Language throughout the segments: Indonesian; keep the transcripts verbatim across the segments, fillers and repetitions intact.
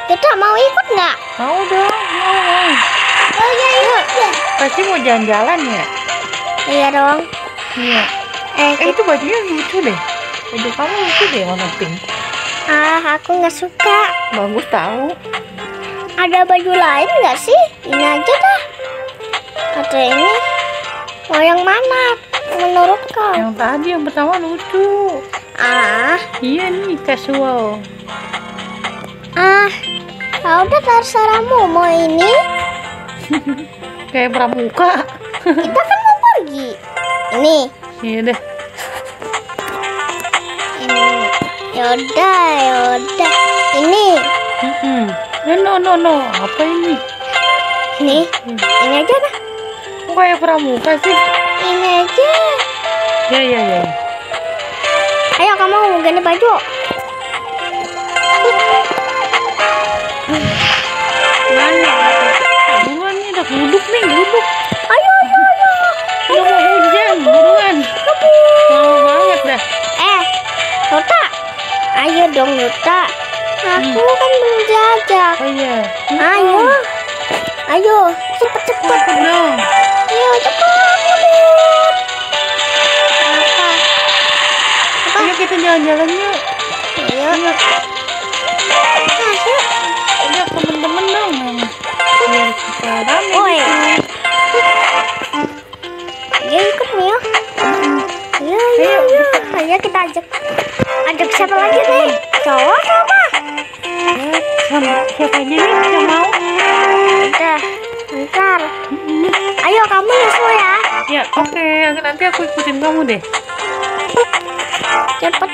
Kita mau ikut nggak? Mau dong, mau. Oh iya iya. Pasti mau jalan-jalan ya? Iya dong. Iya. Eh, Eh itu bajunya lucu deh. Baju kamu lucu deh warna pink. ah aku nggak suka. Bagus tahu. Ada baju lain nggak sih? Ini aja dah. Atau ini? Mau yang mana? Menurut kau? Yang tadi yang pertama lucu. Ah, Iya nih casual. ah. Ah, udah terserahmu. Mau ini? Kayak pramuka. Kita kan mau pergi. Ini. Iya deh. Ini. Yaudah, yaudah. Ini. Mm-mm. Eh, no no no. Apa ini? Ini. Hmm. Ini aja dah. Kok kayak pramuka sih? Ini aja. Ya ya ya. Ayo kamu mau ganti baju. Mana? Buruan nih udah duduk nih duduk. Ayo, ayo, ayo. Udah mau hujan buruan. Lama banget dah. Eh, Nuta. Ayo dong, Nuta. Aku kan belum jajak. Oh iya. Ayo. Ayo, cepet cepet. Cepet dong. Ayo cepet. Ngebut. Apa? Apa? Ayo kita jalan-jalan yuk. Ayo. Ayo. Ayo. Ajak temen-temen dong. Biar kita rame. Oi. gitu. Ayo ikut nih ya. Ayo, ayo, ayo. Ayo kita ajak. Ajak siapa lagi nih? Cowok sama? Ya, sama siapa aja nih yang mau? Udah, bentar. Ayo kamu nyusul ya. Ya oke, nanti aku ikutin kamu deh. Cepet.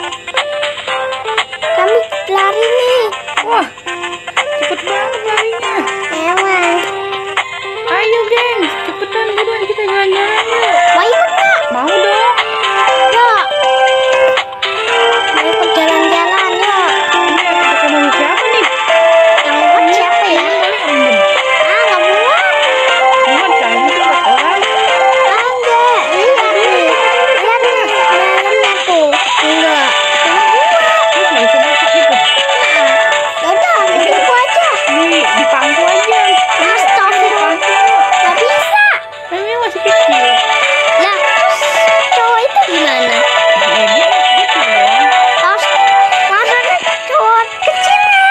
Kami lari nih. Wah, cepet banget larinya. Emang. Ayo geng, cepetan buruan kita jalan-jalan yuk. Mau ikut nggak? Mau dong. Yuk. Mau ikut jalan-jalan yuk. Ini ada ketemu siapa nih? Yang buat siapa ya? Ini kali Embun. Ah, nggak buat. Embun kali itu buat orang. Ah, enggak. Lihat nih. Lihat nih. Dalamnya tuh. Enggak. Nggak buat. Terus nggak bisa masuk gitu. Yaudah, aku aja. Di di pangku aja. Astagfirullah. Nggak bisa. Ini masih kecil. Lah, terus cowok itu gimana? Ya dia gitu dong. Harus maksudnya cowok kecilnya.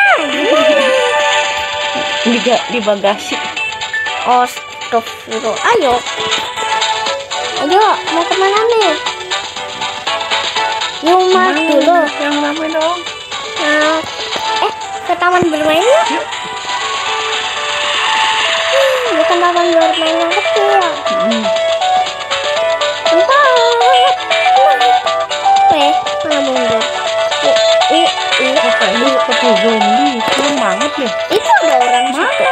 Di di bagasi. Astagfirullah. Ayo. Ayo, mau kemana nih? Yuk, mas Mana dulu. yang rame dong. Nah, eh, ke taman bermain yuk. Yuk. Hmm, bukan taman bermain yang kecil. Hmm. Empat. Eh, malah mundur. Uh, uh, uh. Apa ini seperti zombie? Serem banget deh. Itu ada orang Mana? situ.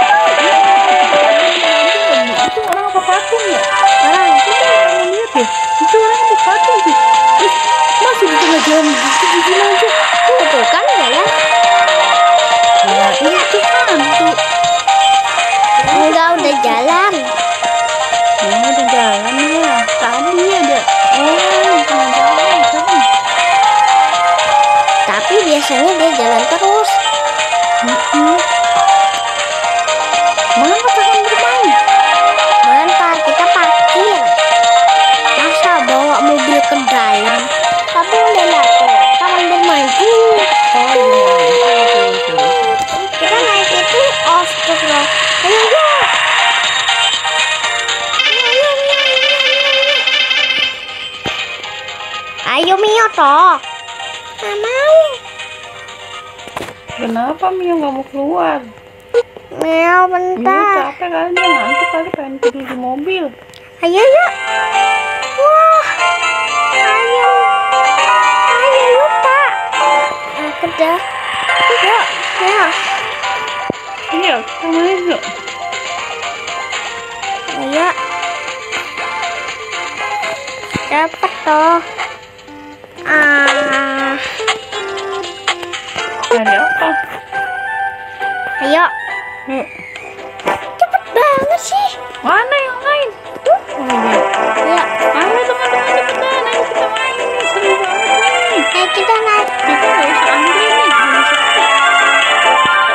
Itu orang apa patung ya? Orang. Itu orang lihat deh. Itu orang apa patung sih? Eh, masih di tengah jalan gitu di sini aja. Tuh, tuh kan jalan. Ya, itu hantu. Enggak, udah jalan. Ya, udah jalan ya. Tadi ada. Oh, tengah jalan. Serem. Tapi biasanya dia jalan terus. Mm-mm. Mana taman bermain? Bentar, kita parkir. Masa bawa mobil ke dalam? Tapi udah lihat tuh, taman bermain. Uh, Oh, iya. kita naik itu, astagfirullah. Ayo, ayo. Ayo, ayo, ayo, ayo. Ayo, Mio, toh. Nggak mau. Kenapa Mio nggak mau keluar? Mio, Mio bentar. capek kali dia ngantuk kali pengen tidur di mobil. Ayo, yuk. Wah. Ayo. Ayo, yuk, Pak. Aku dah. Yuk, yuk. Iya, sama aja. Ayo. Cepet toh. Ah. Ada apa? Ayo. Yuk. Cepet banget sih. Mana yang lain? Tuh. Oh iya. Ayo. Ayo teman-teman cepetan, ayo kita main nih. Seru banget nih. Ayo kita naik. Kita nggak usah antri nih. Nggak usah.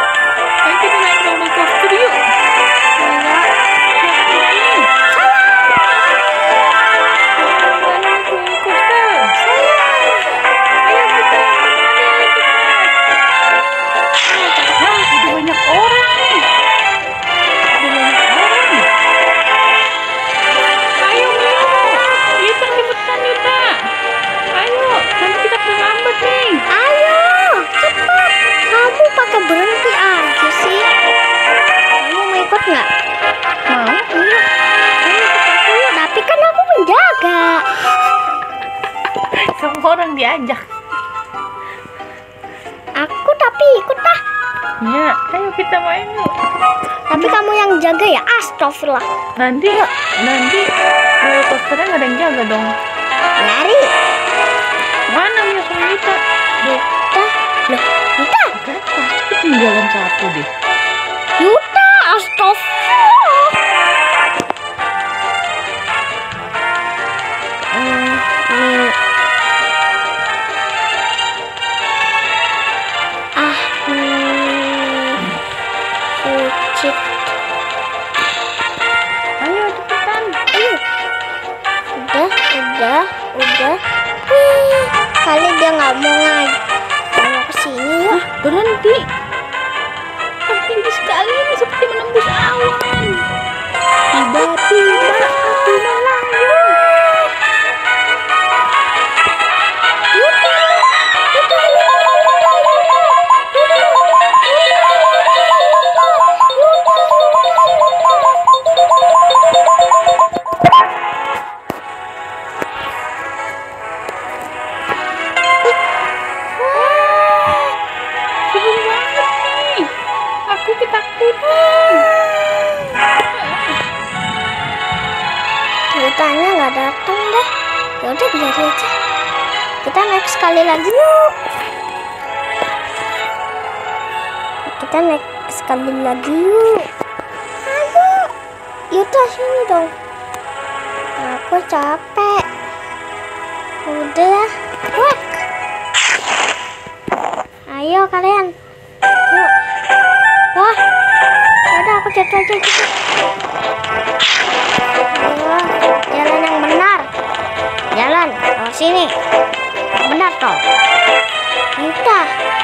diajak. Aku tapi ikut ah. Ya, ayo kita main yuk. Tapi kamu yang jaga ya. Astagfirullah. Nanti nanti roller coasternya nggak ada yang jaga dong. Lari. Mana Mia sama Yuta? Yuta. Loh, Yuta. Berapa? Ketinggalan satu deh. Yuta, astagfirullah. Hmm, nih. Ah, hmm. Kucing. Ayo cepetan. Ayo. Udah, udah, udah. Wih, kali dia nggak mau ngajak. Mau kesini yuk. Ah, berhenti. Ah, tinggi sekali ini seperti menembus awan. Tiba-tiba aku melayang. Yuta, Yuta, Yuta, Yuta, Yuta, Seru banget nih. Aku ketakutan. Yutanya nggak datang deh. Ya udah biar aja. Kita naik sekali lagi yuk. Kita naik sekali lagi yuk. Ayo, Yuta sini dong. Aku capek. Udah, wak. Ayo kalian. Yuk. Wah, udah aku jatuh aja gitu. Ayo, jalan yang benar. Jalan, oh sini. Benar toh. Yuta.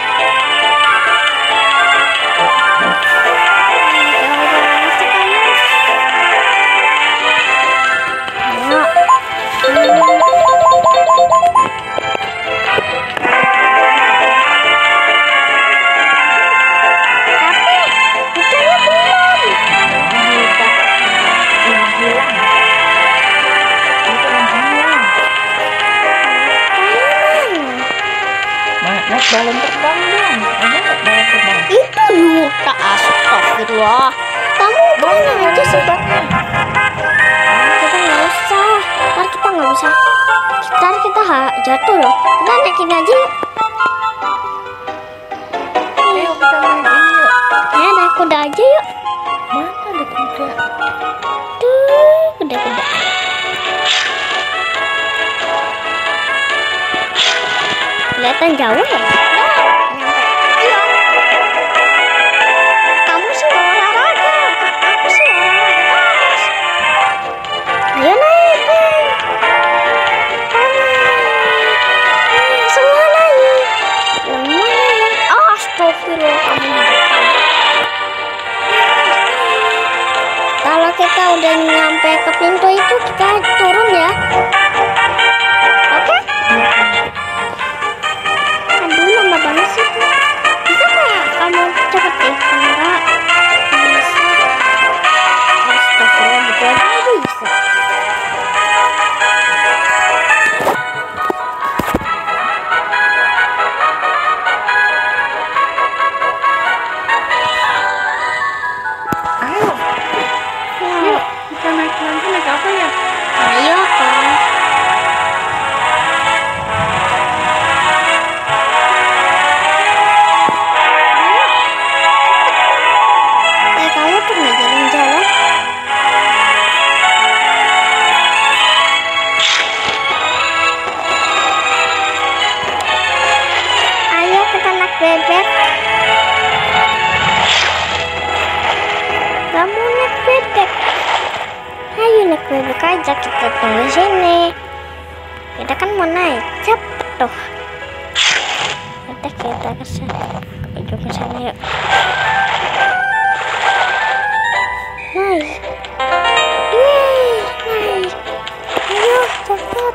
Naik balon terbang dong. Ada nggak balon terbang? Itu Yuta, astagfirullah. Kamu kemana aja sih, Pak? Kita nggak usah. Ntar kita nggak bisa. Ntar kita ha- jatuh loh. Kita naikin aja yuk. Ayo kita main ini yuk. Eh, naik kuda aja yuk. Mana ada kuda? Tuh, kuda-kuda. Kelihatan jauh ya? Nah, nyampe. Ayo. Kamu sih olahraga. Aku sih olahraga. Terus. Ayo naik. naik. Naik. Semua naik. Semua naik. Oh, astagfirullah kamu di depan. Kalau kita udah nyampe ke pintu itu kita turun ya. Oke? Aduh, lama banget sih. Bisa nggak kamu cepet deh? Enggak. Bisa. Astagfirullah, betul aja bisa. Ayo. Yuk, kita naik nanti naik apa ya? Ayo, kan. Eh, kamu tuh nggak jalan-jalan? Ayo kita naik bebek. Kamu naik bebek. Ayo naik bebek aja, kita tunggu sini. Kita kan mau naik, cepet tuh. Kita kita kesana, ke ke sana yuk. Naik. Yeay, naik. Ayo cepet.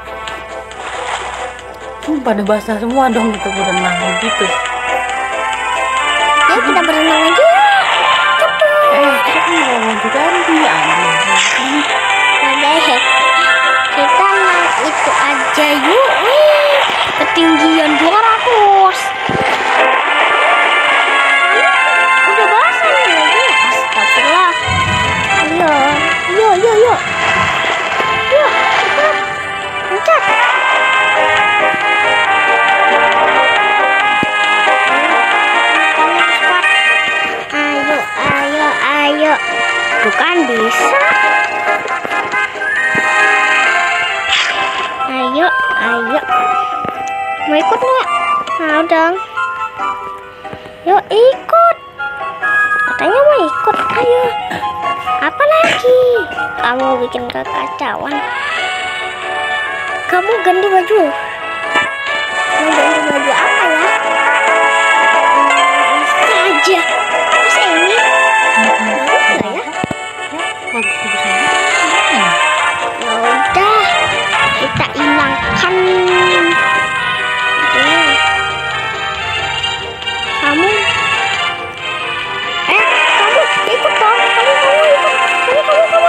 Hmm, pada basah semua dong kita berenang gitu. Ya kita berenang aja yuk. Cepet. Eh, kita kan mau ganti ganti. Aduh. Udah ya. Kita naik itu aja yuk. Wih, ketinggian dua ratus. Udah basah nih lagi. Astagfirullah. Ayo, yo yo yo. Yo, cepat. Loncat. Ayo, ayo, ayo. Bukan bisa. Ayo, ayo. Mau ikut nggak? Mau dong. Yuk ikut. Katanya mau ikut. Ayo. Apa lagi? Kamu bikin kekacauan. Kamu ganti baju. Mau ganti baju apa ya? Bisa aja. Masa ini? Mau nggak ya? Ya udah. Kita hilangkan. Kamu eh kamu ikut dong. Kamu kamu ikut. Kamu kamu kamu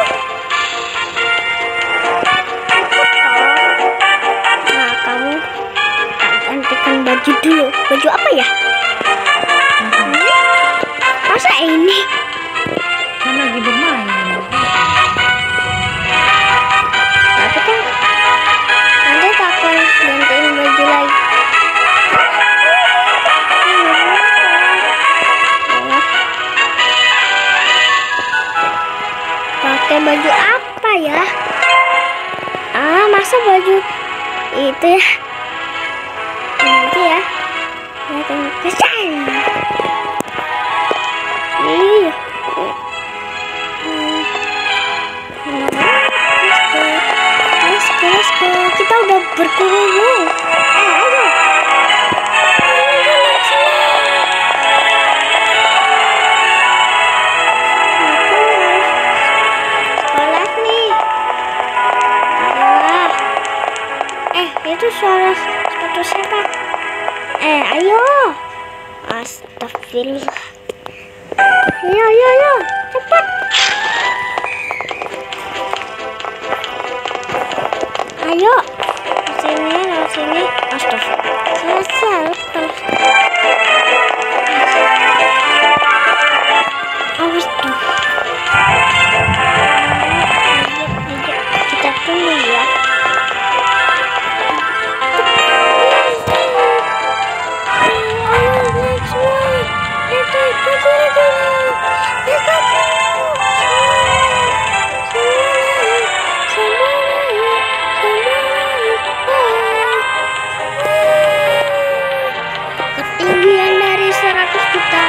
ikut dong. Nah kamu gantikan baju dulu. Baju apa ya? Hmm? Masa ini? Kan lagi bermain. Tapi kan nanti takut gantiin baju lagi. Pakai baju apa ya? Ah, masa baju itu ya? Nanti ya. Datang ke sana. Iya. Let's go, let's go. Kita udah berkerumun. Eh, ayo. Sekolah nih. Ayolah. Eh, itu suara sepatu siapa? Eh, ayo. Astagfirullah. Ayo, ayo, ayo. Cepat. Ayo. Sini, lewat sini. Astagfirullah. Selesai. Awas tuh. Kita tunggu ya. Ketinggian dari seratus juta.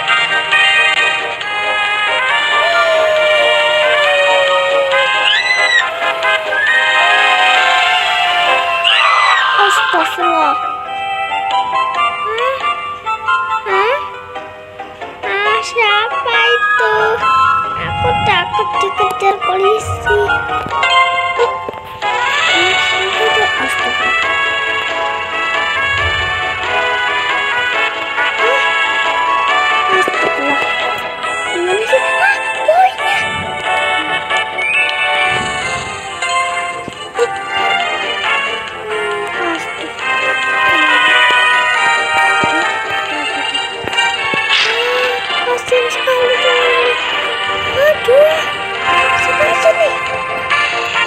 Astagfirullah. Hah? Hah? Ah, siapa itu? Aku takut dikejar polisi. Ah, siapa itu? Astagfirullah. Hah? Astagfirullah. Gimana sih? Ah, boynya. Kasian sekali tuh. Aduh, seperti sini.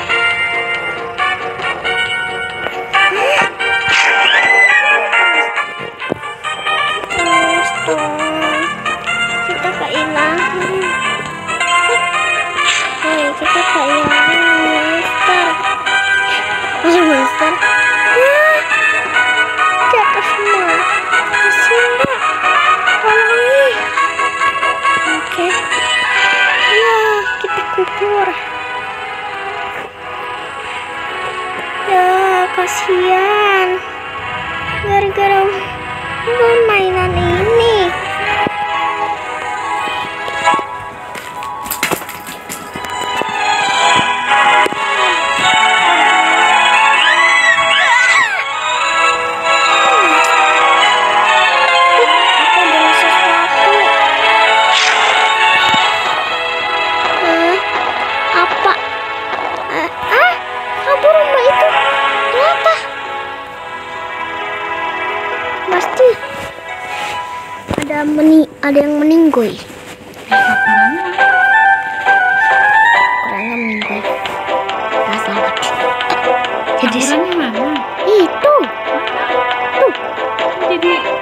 ada yang meninggoy. Ukurannya Kurangnya meninggoy. Gak selamat. Jadi ukurannya mana? itu. Tuh. Jadi